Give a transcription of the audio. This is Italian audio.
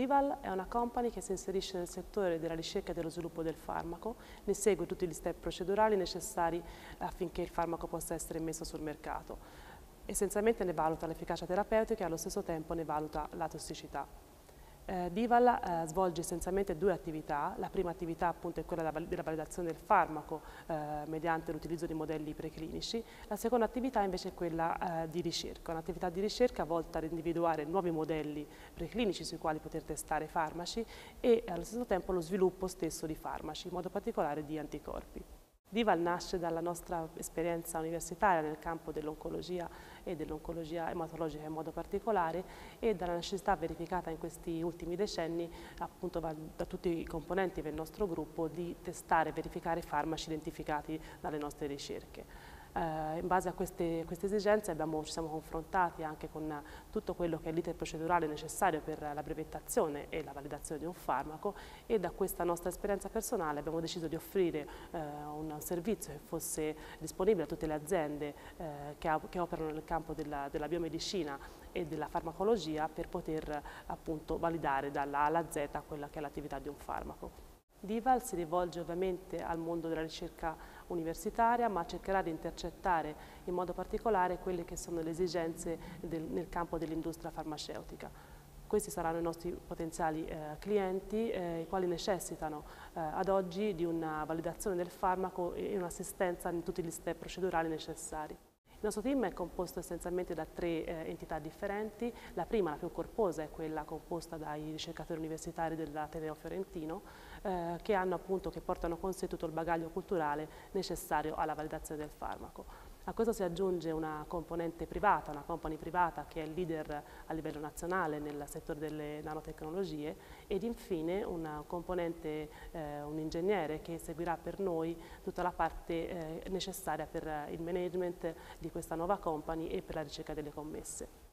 Dival è una company che si inserisce nel settore della ricerca e dello sviluppo del farmaco, ne segue tutti gli step procedurali necessari affinché il farmaco possa essere messo sul mercato. Essenzialmente ne valuta l'efficacia terapeutica e allo stesso tempo ne valuta la tossicità. Dival svolge essenzialmente due attività. La prima attività appunto è quella della validazione del farmaco mediante l'utilizzo di modelli preclinici. La seconda attività invece è quella di ricerca, un'attività di ricerca volta ad individuare nuovi modelli preclinici sui quali poter testare farmaci e allo stesso tempo lo sviluppo stesso di farmaci, in modo particolare di anticorpi. Dival nasce dalla nostra esperienza universitaria nel campo dell'oncologia e dell'oncologia ematologica in modo particolare e dalla necessità verificata in questi ultimi decenni appunto da tutti i componenti del nostro gruppo di testare e verificare farmaci identificati dalle nostre ricerche. In base a queste esigenze ci siamo confrontati anche con tutto quello che è l'iter procedurale necessario per la brevettazione e la validazione di un farmaco e da questa nostra esperienza personale abbiamo deciso di offrire un servizio che fosse disponibile a tutte le aziende che operano nel campo della biomedicina e della farmacologia per poter appunto validare dalla A alla Z quella che è l'attività di un farmaco. Dival si rivolge ovviamente al mondo della ricerca universitaria, ma cercherà di intercettare in modo particolare quelle che sono le esigenze nel campo dell'industria farmaceutica. Questi saranno i nostri potenziali clienti, i quali necessitano ad oggi di una validazione del farmaco e un'assistenza in tutti gli step procedurali necessari. Il nostro team è composto essenzialmente da tre entità differenti. La prima, la più corposa, è quella composta dai ricercatori universitari dell'Ateneo Fiorentino che portano con sé tutto il bagaglio culturale necessario alla validazione del farmaco. A questo si aggiunge una componente privata, una company privata che è il leader a livello nazionale nel settore delle nanotecnologie ed infine una componente, un ingegnere che seguirà per noi tutta la parte necessaria per il management di questa nuova company e per la ricerca delle commesse.